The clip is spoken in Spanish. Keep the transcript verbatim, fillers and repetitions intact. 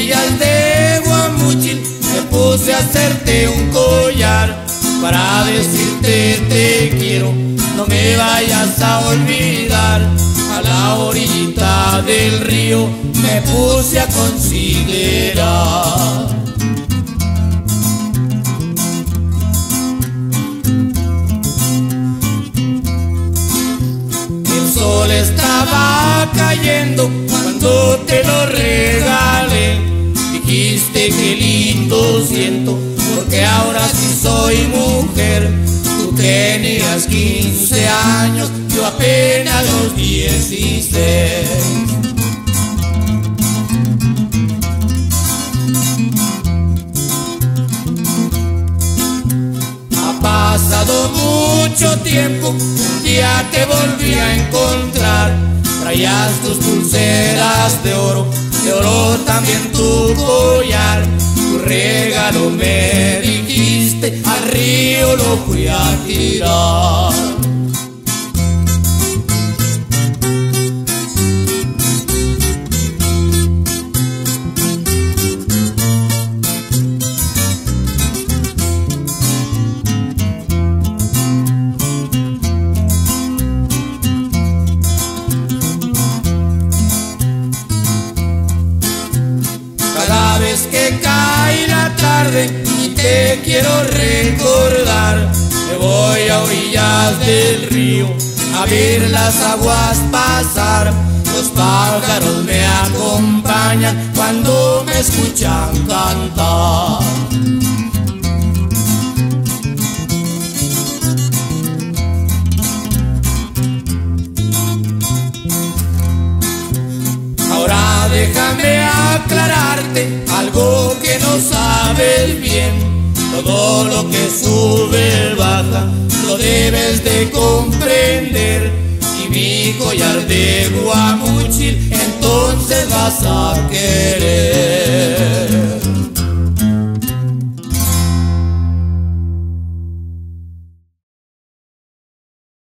orillas de Guamúchil me puse a hacerte un collar para decirte te quiero, no me vayas a olvidar. A la orillita del río me puse a considerar. El sol estaba cayendo cuando te lo regalé. Dijiste que lindo siento, porque ahora sí soy mujer. Tú tenías quince años, yo apenas los dieciséis. Ha pasado mucho tiempo, un día te volví a encontrar. Traías tus pulseras de oro, de oro también tu collar. Tu regalo me dijiste, al río lo fui a tirar. Cada vez que cae la tarde y te quiero recordar, me voy a orillas del río a ver las aguas pasar. Los pájaros me acompañan cuando me escuchan cantar. Ahora déjame aclararte algo que no sabes bien. Todo lo que sube baja, lo debes de comprender. Y mi collar de Guamúchil entonces vas a querer.